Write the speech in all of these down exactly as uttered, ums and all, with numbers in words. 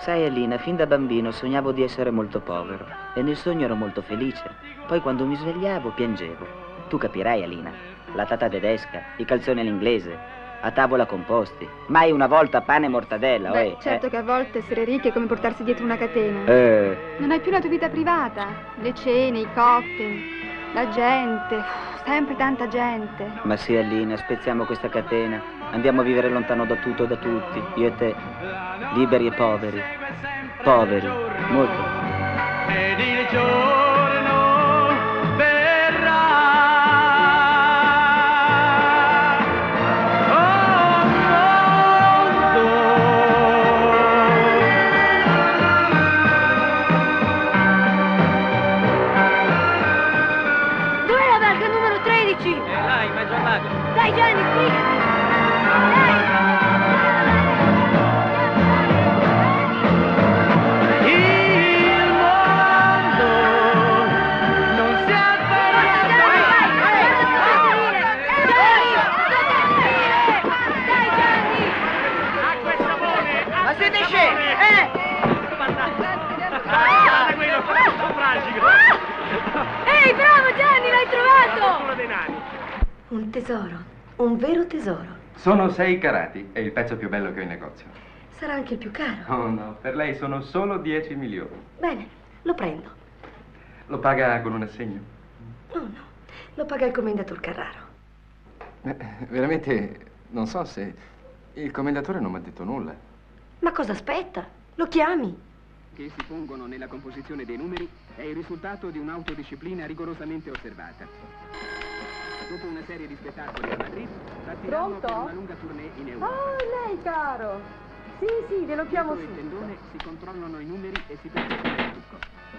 Sai, Alina, fin da bambino sognavo di essere molto povero e nel sogno ero molto felice. Poi quando mi svegliavo piangevo. Tu capirai, Alina, la tata tedesca, i calzoni all'inglese, a tavola composti. Mai una volta pane e mortadella. Beh, eh, certo eh. che a volte essere ricchi è come portarsi dietro una catena. Eh. Non hai più la tua vita privata. Le cene, i cocktail, la gente, sempre tanta gente. Ma sì, Alina, spezziamo questa catena. Andiamo a vivere lontano da tutto e da tutti. Io e te, liberi e poveri. Poveri, molto. Ed il giorno verrà. Oh, mondo. Dov'è la barca numero tredici? È là, in mezzo al lago. Dai Gianni, spiegami. Il mondo non si Acqua e sapone! Ma siete scemi, eh? Guarda quello, questo fragico! Ehi, bravo Gianni, l'hai trovato! Solo denari. Un tesoro, un vero tesoro. Sono sei carati, è il pezzo più bello che ho in negozio. Sarà anche il più caro. Oh no, per lei sono solo dieci milioni. Bene, lo prendo. Lo paga con un assegno? No, no, lo paga il commendator Carraro. Eh, veramente non so se... Il commendatore non mi ha detto nulla. Ma cosa aspetta? Lo chiami? Che si pongono nella composizione dei numeri è il risultato di un'autodisciplina rigorosamente osservata. Dopo una serie di spettacoli a Madrid, partiranno per una lunga tournée in Europa. Oh, lei, caro. Sì, sì, glielo chiamo Dietro il subito. tendone si controllano i numeri e si perfezionano il trucco.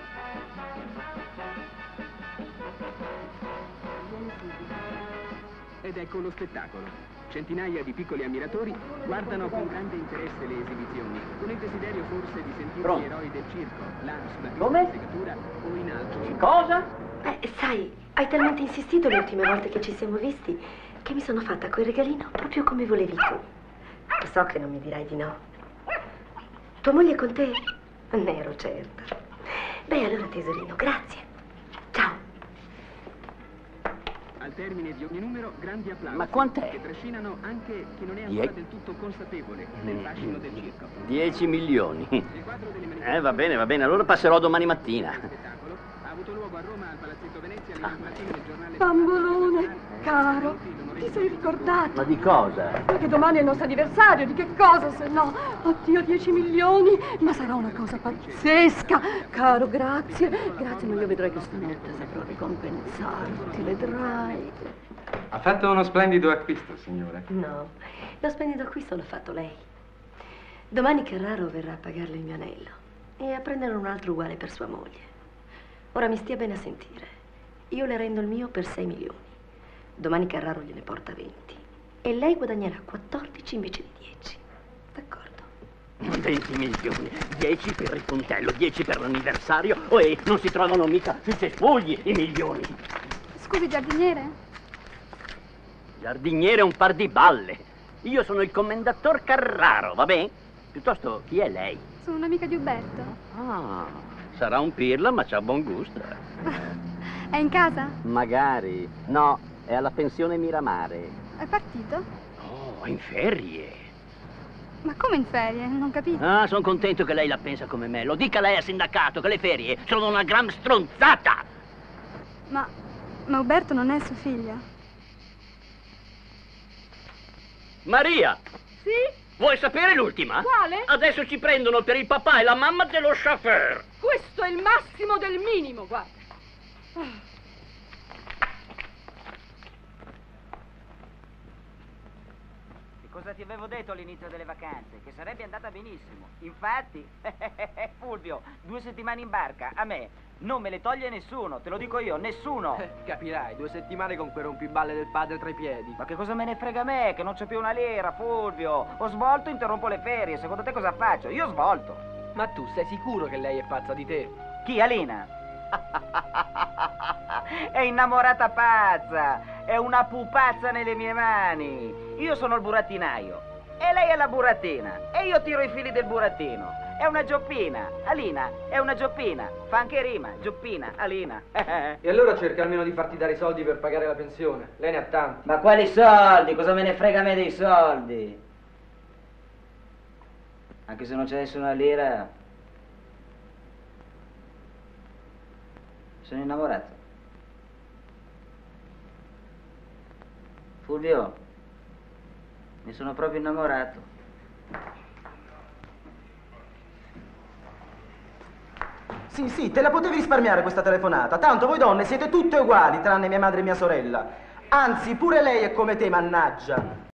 Ed ecco lo spettacolo. Centinaia di piccoli ammiratori guardano con grande interesse le esibizioni, con il desiderio forse di sentirsi Pronto? eroi del circo, là sulla Come? pista di segatura o in alto. Cosa? Eh, sai, hai talmente insistito le ultime volte che ci siamo visti che mi sono fatta quel regalino proprio come volevi tu. Lo so che non mi dirai di no. Tua moglie è con te? Ne ero certa. Beh, allora tesorino, grazie. Ciao. Al termine di ogni numero, grandi applausi. Ma quant'è? Che trascinano anche chi non è Die- ancora del tutto consapevole del fascino del circo. dieci milioni. Il quadro delle manifestazioni Eh, va bene, va bene, allora passerò domani mattina. spettacolo ha avuto luogo a Roma al Palazzetto Venezia all'inaugurazione del giornale. Bambolone, caro, ti sei ricordato? Ma di cosa? Perché domani è il nostro anniversario, di che cosa se no? Oddio, dieci milioni, ma sarà una cosa pazzesca. Caro, grazie, grazie, ma io vedrai che stanotte saprò ricompensarti, vedrai. Ha fatto uno splendido acquisto, signore. No, lo splendido acquisto l'ha fatto lei. Domani Carraro verrà a pagarle il mio anello e a prendere un altro uguale per sua moglie. Ora mi stia bene a sentire. Io le rendo il mio per sei milioni. Domani Carraro gliene porta venti e lei guadagnerà quattordici invece di dieci. D'accordo? venti milioni, dieci per il puntello, dieci per l'anniversario. Oh, e non si trovano mica sui cespugli i milioni. Scusi, giardiniere? Giardiniere è un par di balle. Io sono il commendator Carraro, va bene? Piuttosto, chi è lei? Sono un'amica di Uberto. Ah, sarà un pirla, ma c'ha buon gusto. È in casa? Magari. No, è alla pensione Miramare. È partito? Oh, in ferie. Ma come in ferie? Non capisco. Ah, sono contento che lei la pensa come me. Lo dica lei al sindacato che le ferie sono una gran stronzata. Ma, ma Uberto non è suo figlio? Maria! Sì? Vuoi sapere l'ultima? Quale? Adesso ci prendono per il papà e la mamma dello chauffeur. Questo è il massimo del minimo, guarda. E cosa ti avevo detto all'inizio delle vacanze? Che sarebbe andata benissimo. Infatti, Fulvio, due settimane in barca, a me non me le toglie nessuno, te lo dico io, nessuno. Eh, capirai, due settimane con quel rompiballe del padre tra i piedi. Ma che cosa me ne frega a me, che non c'è più una lira, Fulvio? Ho svolto, interrompo le ferie, secondo te cosa faccio? Io ho svolto. Ma tu sei sicuro che lei è pazza di te? Chi, Alina? È innamorata pazza, è una pupazza nelle mie mani. Io sono il burattinaio e lei è la burattina e io tiro i fili del burattino. è una gioppina. Alina è una gioppina. Fa anche rima, gioppina, Alina. E allora cerca almeno di farti dare i soldi per pagare la pensione. Lei ne ha tanti. Ma quali soldi? Cosa me ne frega a me dei soldi? Anche se non c'è nessuna lira. Sono innamorato. Fulvio, mi sono proprio innamorato. Sì, sì, te la potevi risparmiare questa telefonata. Tanto voi donne siete tutte uguali, tranne mia madre e mia sorella. Anzi, pure lei è come te, mannaggia.